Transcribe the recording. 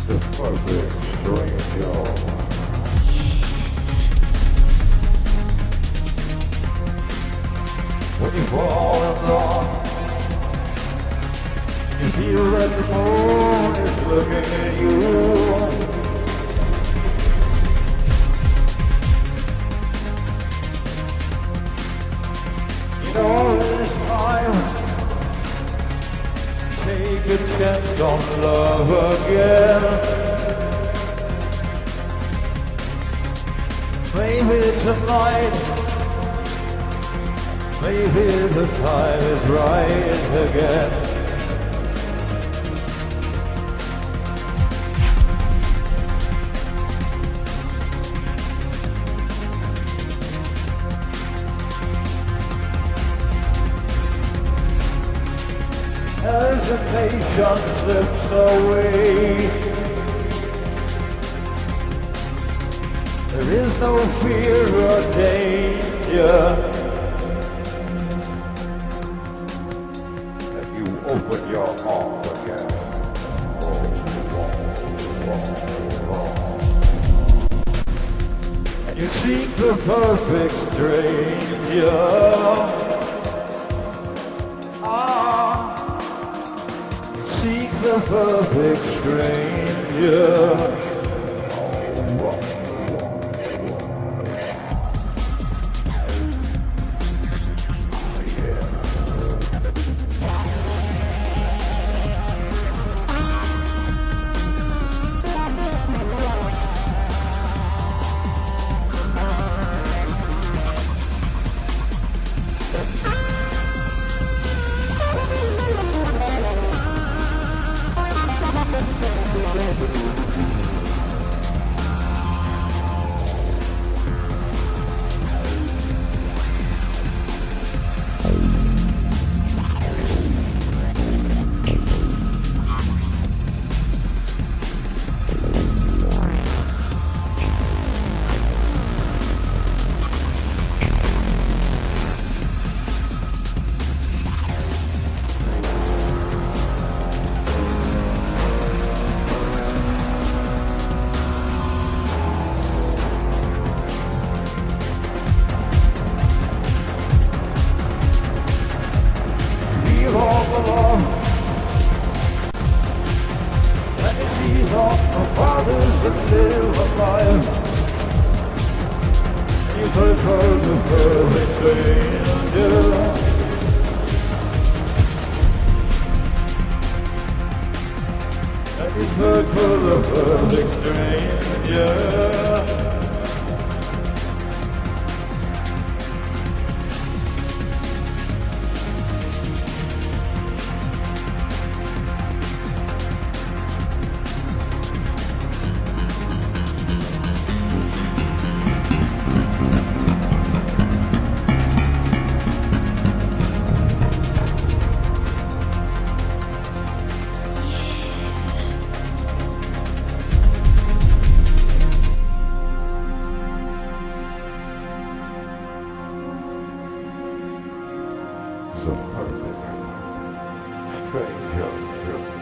The perfect stranger. When you fall in love, you feel that the moon is looking at you. In all this time, take a chance on love again. Maybe tonight, maybe the time is right again. Hesitation slips away. There is no fear or danger. If you open your heart again. And you seek the perfect stranger. Seek the perfect stranger. And you see all the fathers that live alive. You could call the perfect stranger. And you could call the perfect stranger. The perfect stranger.